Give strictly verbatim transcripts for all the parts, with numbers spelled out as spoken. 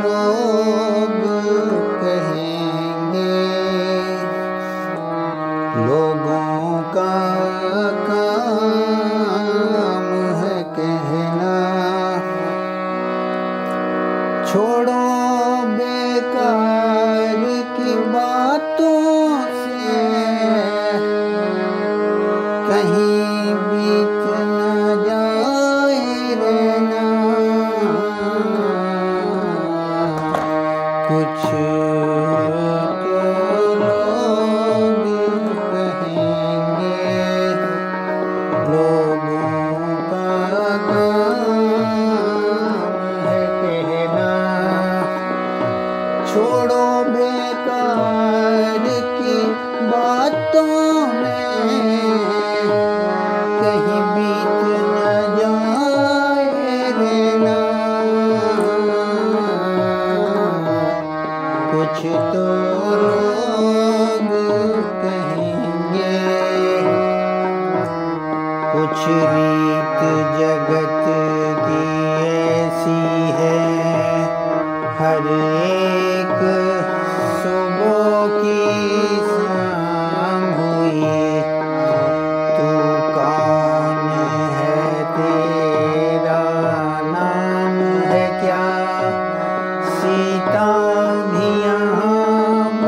लोग कहेंगे, लोगों का काम है कहना। छोड़ो बेकार की बातों से, कहीं बीत न जाए रहना। कुछ तो लोग कहेंगे, लोगों का काम है कहना। छोड़ो बेकार की बातों में, कहीं बीत न जाए रहना। कुछ तो लोग कहेंगे, कुछ रीत जगत की ऐसी है, हर एक सुबह की शाम हुई। तू कौन है, तेरा नाम है क्या? सीता भी यहाँ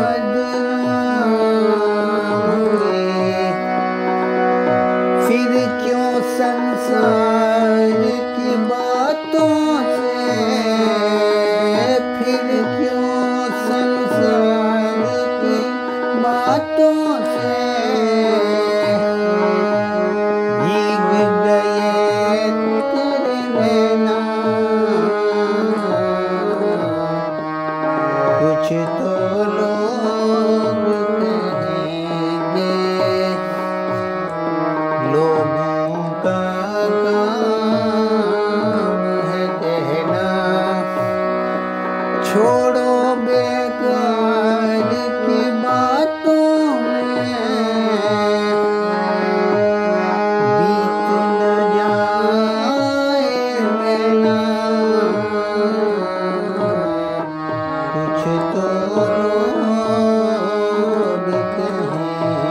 बदनाम हुई। फिर क्यों संसार की बातों से, फिर क्यों संसार की बातों से भीग गए तेरे नैना। कुछ तो लोग कहेंगे, लोग